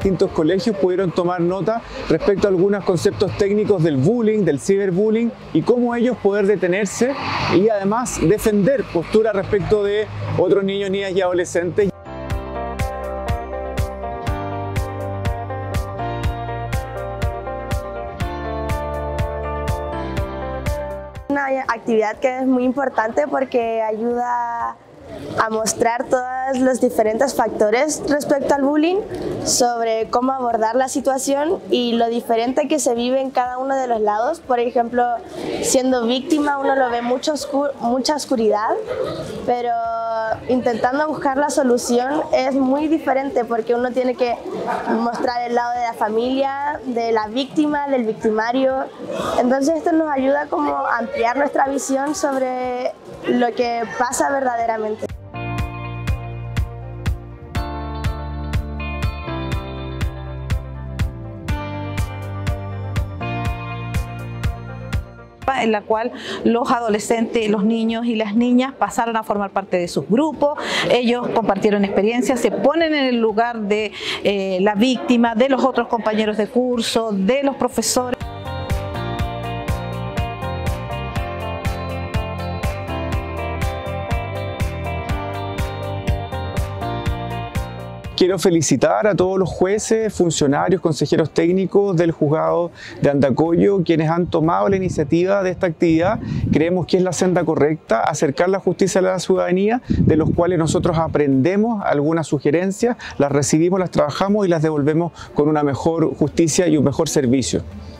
distintos colegios pudieron tomar nota respecto a algunos conceptos técnicos del bullying, del ciberbullying y cómo ellos poder detenerse y además defender posturas respecto de otros niños, niñas y adolescentes. Una actividad que es muy importante porque ayuda a mostrar todos los diferentes factores respecto al bullying, sobre cómo abordar la situación y lo diferente que se vive en cada uno de los lados. Por ejemplo, siendo víctima uno lo ve mucha oscuridad, pero intentando buscar la solución es muy diferente porque uno tiene que mostrar el lado de la familia, de la víctima, del victimario. Entonces esto nos ayuda como a ampliar nuestra visión sobre lo que pasa verdaderamente. En la cual los adolescentes, los niños y las niñas pasaron a formar parte de sus grupos, ellos compartieron experiencias, se ponen en el lugar de la víctima, de los otros compañeros de curso, de los profesores. Quiero felicitar a todos los jueces, funcionarios, consejeros técnicos del juzgado de Andacollo, quienes han tomado la iniciativa de esta actividad. Creemos que es la senda correcta, acercar la justicia a la ciudadanía, de los cuales nosotros aprendemos algunas sugerencias, las recibimos, las trabajamos y las devolvemos con una mejor justicia y un mejor servicio.